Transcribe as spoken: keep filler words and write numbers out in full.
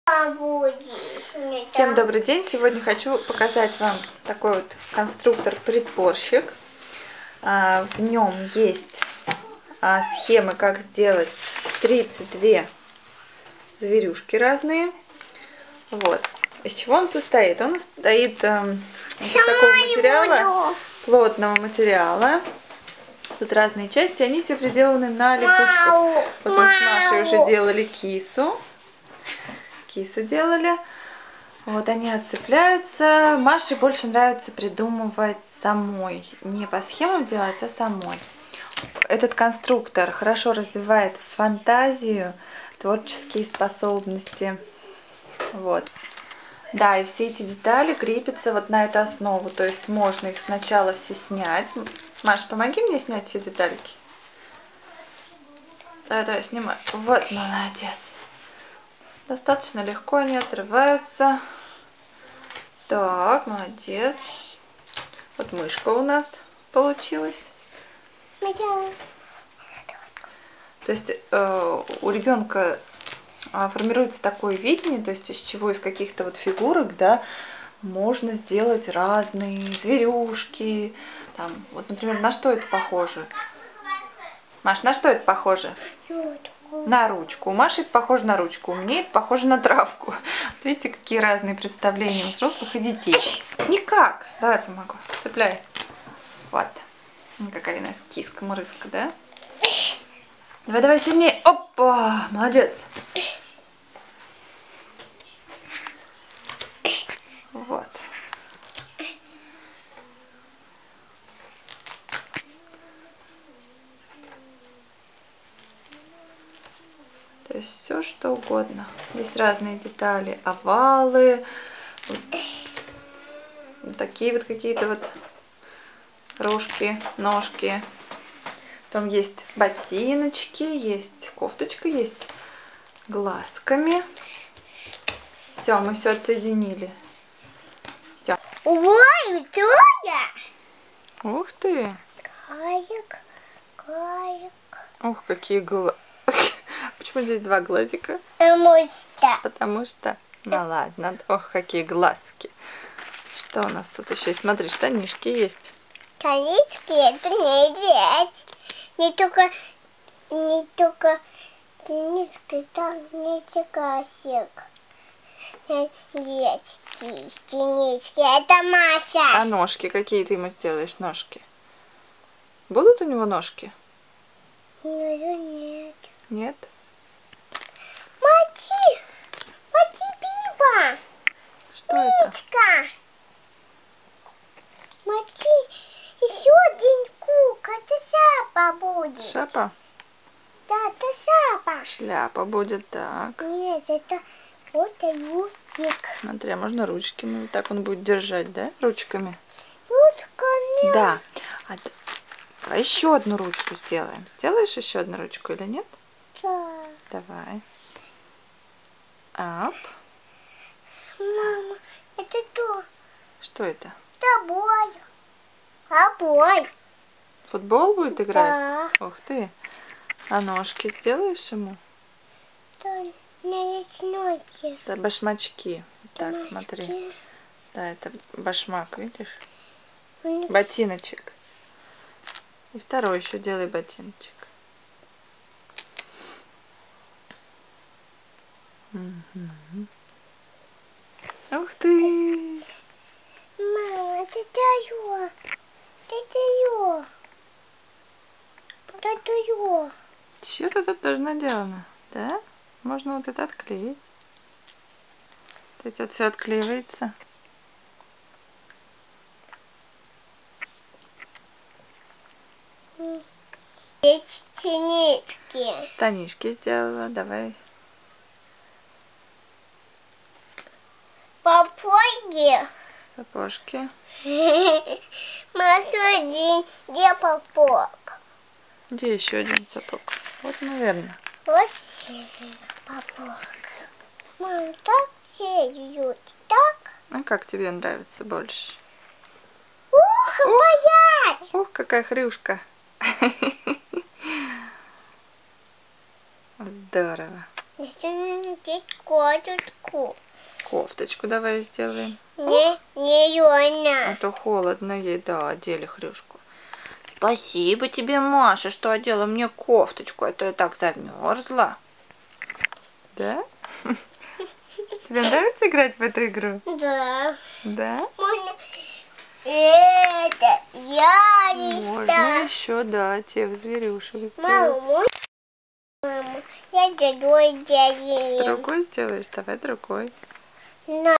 Всем добрый день! Сегодня хочу показать вам такой вот конструктор-притворщик. В нем есть схемы, как сделать тридцать две зверюшки разные. Вот. Из чего он состоит? Он состоит э, из такого материала, плотного материала. Тут разные части, они все приделаны на липучку. Вот мы с Машей уже делали кису. Кису делали. Вот они отцепляются. Маше больше нравится придумывать самой. Не по схемам делать, а самой. Этот конструктор хорошо развивает фантазию, творческие способности. Вот. Да, и все эти детали крепятся вот на эту основу. То есть можно их сначала все снять. Маш, помоги мне снять все детальки. Давай, давай, снимай. Вот, молодец. Достаточно легко они отрываются. Так, молодец. Вот мышка у нас получилась. То есть э, у ребенка э, формируется такое видение, то есть из чего, из каких-то вот фигурок, да, можно сделать разные зверюшки. Там, вот, например, на что это похоже? Маш, на что это похоже? На ручку. У Маши это похоже на ручку, у меня это похоже на травку. Вот видите, какие разные представления у взрослых и детей. Никак. Давай помогу. Цепляй. Вот. Какая у нас киска-мурыска, да? Давай, давай сильнее. Опа! Молодец. Вот. То есть все что угодно. Здесь разные детали, овалы, вот такие вот какие-то вот рожки, ножки. Потом есть ботиночки, есть кофточка, есть глазками. Все, мы все отсоединили. Все. Ой, Тоя! Ух ты! Каек, каек. Ух, какие глазки. Почему здесь два глазика? Потому что. Потому что. Ну ладно. Ох, какие глазки. Что у нас тут еще есть? Смотри, штанишки есть. Штанишки это не делать. Не только, не только штанишки, там не цикасик. Есть штанишки, это Маша. А ножки какие ты ему сделаешь? Ножки? Будут у него ножки? Нет. Нет? Мати! Мати Биба! Что это? Мичка! Мати, еще один кук, это шапа будет. Шапа? Да, это шапа. Шляпа будет, так. Нет, это вот ручик. Смотри, а можно ручками? Вот так он будет держать, да? Ручками? Ручками. Да. А, давай еще одну ручку сделаем. Сделаешь еще одну ручку или нет? Да. Давай. Ап. Мама, это то. Что это? Тобой. Обой. Футбол будет играть? Да. Ух ты. А ножки сделаешь ему? Да, у меня есть ноги. Да, башмачки. Так, Ножки. смотри. Да, это башмак, видишь? М. Ботиночек. И второй еще делай ботиночек. Угу. Ух ты! Мама, это твое. Это твое. Это твое. Что-то тут тоже наделано, да? Можно вот это отклеить. Вот это вот все отклеивается. Эти нитки. Штанишки сделала, давай. Попоги. Сапожки. Маша, один, где попок? Где еще один сапог? Вот, наверное. Вот попок. Мам, так все идут, так? А как тебе нравится больше? Ух, боять! Ух, какая хрюшка. Здорово. Если здесь кофточку. Кофточку давай сделаем. Не, не А Юна. то холодно ей, да, одели Хрюшку. Спасибо тебе, Маша, что одела мне кофточку, а то я так замерзла. Да? Тебе нравится играть в эту игру? Да. Да? Можно это я Можно еще, да, тех зверюшек сделать. Мама, можно? Мама, я другой делаю. Другой сделаешь? Давай другой. На.